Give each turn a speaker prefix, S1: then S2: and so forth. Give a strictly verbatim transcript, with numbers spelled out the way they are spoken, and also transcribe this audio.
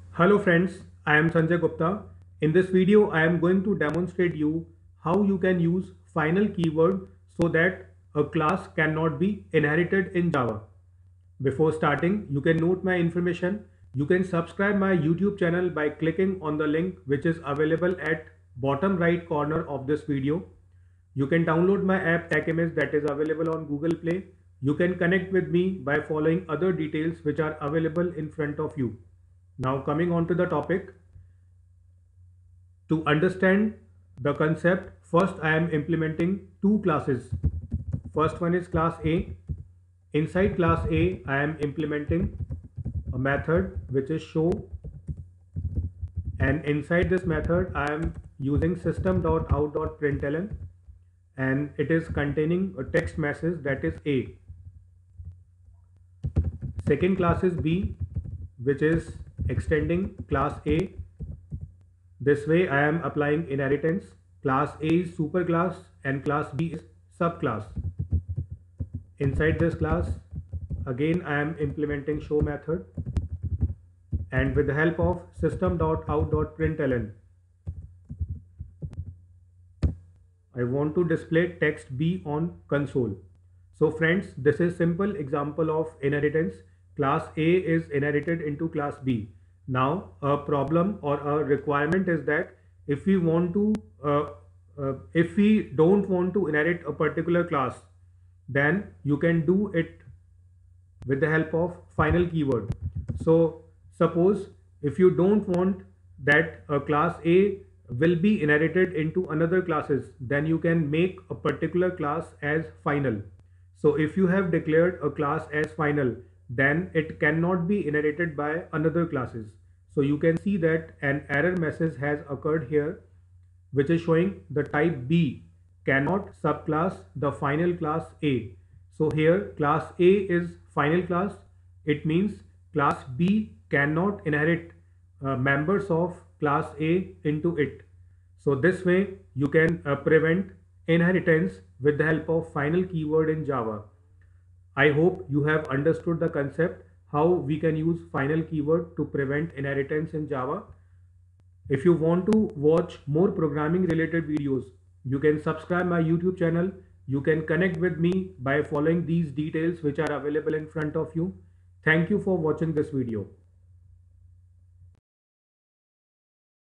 S1: Hello friends, I am Sanjay Gupta. In this video, I am going to demonstrate you how you can use final keyword so that a class cannot be inherited in Java. Before starting, you can note my information. You can subscribe my YouTube channel by clicking on the link which is available at bottom right corner of this video. You can download my app TechImage that is available on Google Play. You can connect with me by following other details which are available in front of you. Now coming on to the topic, to understand the concept, first I am implementing two classes. First one is class A. Inside class A, I am implementing a method which is show, and inside this method I am using system.out.println, and it is containing a text message that is A. Second class is B, which is extending class A. This way I am applying inheritance. Class A is superclass and class B is subclass. Inside this class, again I am implementing show method, and with the help of system.out.println, I want to display text B on console. So friends, this is simple example of inheritance. Class A is inherited into class B. Now a problem or a requirement is that if we want to uh, uh, if we don't want to inherit a particular class, then you can do it with the help of final keyword. So suppose if you don't want that a class A will be inherited into another classes, then you can make a particular class as final. So if you have declared a class as final, then it cannot be inherited by another classes. So you can see that an error message has occurred here, which is showing the type B cannot subclass the final class A. So here class A is final class. It means class B cannot inherit uh, members of class A into it. So this way you can uh, prevent inheritance with the help of final keyword in Java. I hope you have understood the concept how we can use final keyword to prevent inheritance in Java. If you want to watch more programming related videos, you can subscribe my YouTube channel. You can connect with me by following these details which are available in front of you. Thank you for watching this video.